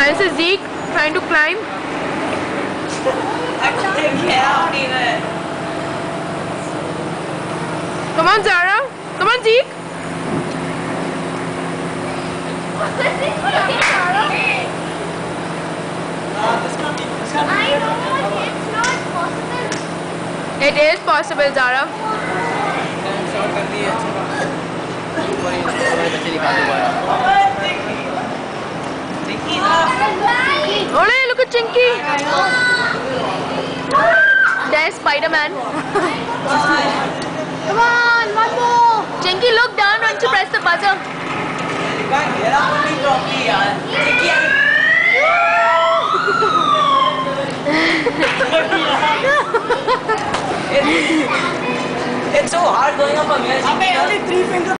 And this is Zeke trying to climb. I couldn't get out even. Come on, Zara. Come on, Zeke. I know it's not possible. It is possible, Zara. Oh, look at Chinky. There's Spider-Man. Come on, one more. Chinky, look down once you press the buzzer. It's so hard going up a mirror.